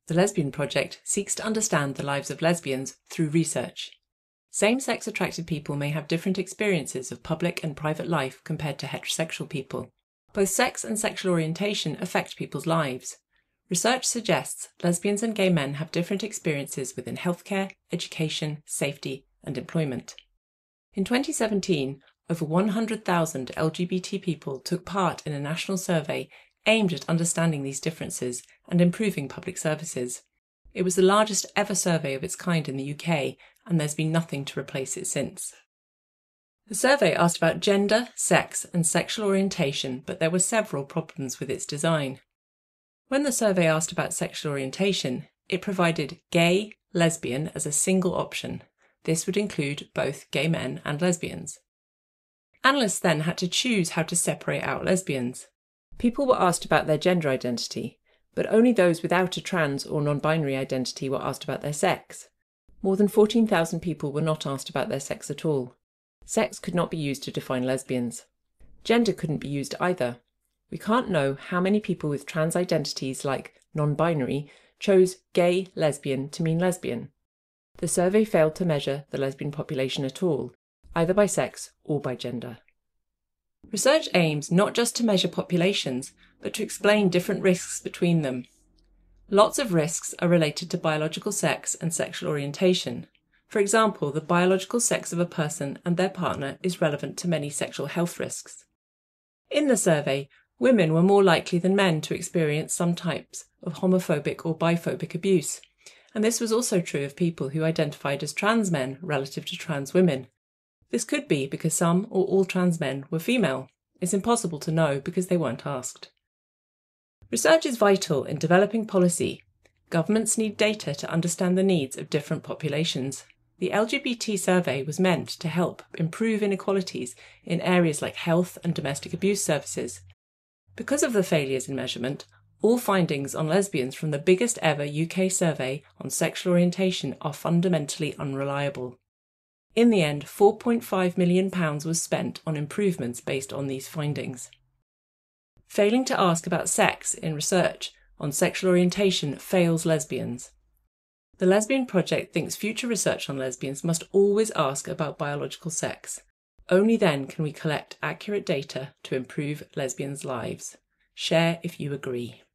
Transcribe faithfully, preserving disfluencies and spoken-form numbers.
The Lesbian Project seeks to understand the lives of lesbians through research. Same-sex attracted people may have different experiences of public and private life compared to heterosexual people. Both sex and sexual orientation affect people's lives. Research suggests lesbians and gay men have different experiences within healthcare, education, safety, and employment. In twenty seventeen, over one hundred thousand L G B T people took part in a national survey aimed at understanding these differences and improving public services. It was the largest ever survey of its kind in the U K, and there's been nothing to replace it since. The survey asked about gender, sex, and sexual orientation, but there were several problems with its design. When the survey asked about sexual orientation, it provided gay, lesbian as a single option. This would include both gay men and lesbians. Analysts then had to choose how to separate out lesbians. People were asked about their gender identity, but only those without a trans or non-binary identity were asked about their sex. More than fourteen thousand people were not asked about their sex at all. Sex could not be used to define lesbians. Gender couldn't be used either. We can't know how many people with trans identities like non-binary chose gay, lesbian to mean lesbian. The survey failed to measure the lesbian population at all, either by sex or by gender. Research aims not just to measure populations, but to explain different risks between them. Lots of risks are related to biological sex and sexual orientation. For example, the biological sex of a person and their partner is relevant to many sexual health risks. In the survey, women were more likely than men to experience some types of homophobic or biphobic abuse, and this was also true of people who identified as trans men relative to trans women. This could be because some or all trans men were female. It's impossible to know because they weren't asked. Research is vital in developing policy. Governments need data to understand the needs of different populations. The L G B T survey was meant to help improve inequalities in areas like health and domestic abuse services. Because of the failures in measurement, all findings on lesbians from the biggest ever U K survey on sexual orientation are fundamentally unreliable. In the end, four point five million pounds was spent on improvements based on these findings. Failing to ask about sex in research on sexual orientation fails lesbians. The Lesbian Project thinks future research on lesbians must always ask about biological sex. Only then can we collect accurate data to improve lesbians' lives. Share if you agree.